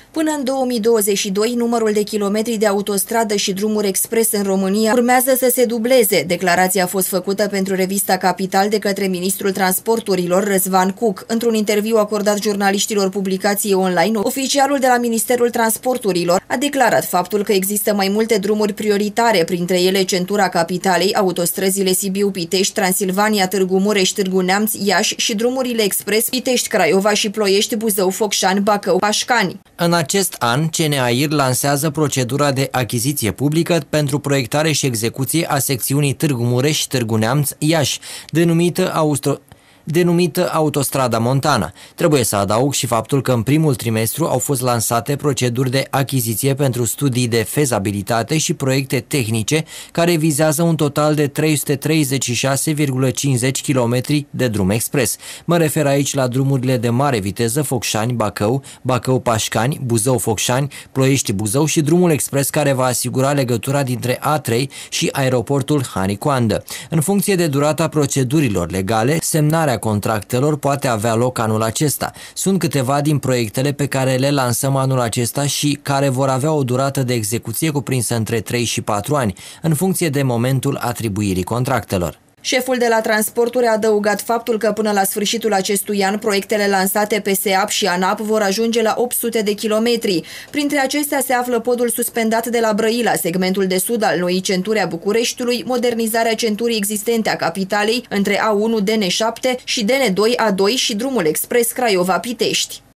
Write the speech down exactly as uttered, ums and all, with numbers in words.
Până în două mii douăzeci și doi, numărul de kilometri de autostradă și drumuri expres în România urmează să se dubleze. Declarația a fost făcută pentru revista Capital de către ministrul transporturilor Răzvan Cuc. Într-un interviu acordat jurnaliștilor publicației online, oficialul de la Ministerul Transporturilor a declarat faptul că există mai multe drumuri prioritare, printre ele centura capitalei, autostrăzile Sibiu-Pitești, Transilvania, Târgu Mureș, Târgu Neamț, Iași și drumurile expres Pitești-Craiova și Ploiești-Buzău-Focșani, Bacău-Pașcani. În acest an, C N A I R lansează procedura de achiziție publică pentru proiectare și execuție a secțiunii Târgu Mureș-Târgu Neamț-Iași, denumită Austro... denumită Autostrada Montana. Trebuie să adaug și faptul că în primul trimestru au fost lansate proceduri de achiziție pentru studii de fezabilitate și proiecte tehnice care vizează un total de trei sute treizeci și șase virgulă cincizeci de kilometri de drum expres. Mă refer aici la drumurile de mare viteză Focșani-Bacău, Bacău-Pașcani, Buzău-Focșani, Ploiești-Buzău și drumul expres care va asigura legătura dintre A trei și aeroportul Hanicoandă. În funcție de durata procedurilor legale, semnarea contractelor poate avea loc anul acesta. Sunt câteva din proiectele pe care le lansăm anul acesta și care vor avea o durată de execuție cuprinsă între trei și patru ani, în funcție de momentul atribuirii contractelor. Șeful de la transporturi a adăugat faptul că până la sfârșitul acestui an proiectele lansate pe SEAP și ANAP vor ajunge la opt sute de kilometri. Printre acestea se află podul suspendat de la Brăila, segmentul de sud al noii centuri a Bucureștiului, modernizarea centurii existente a capitalei între A unu D N șapte și D N doi A doi și drumul expres Craiova-Pitești.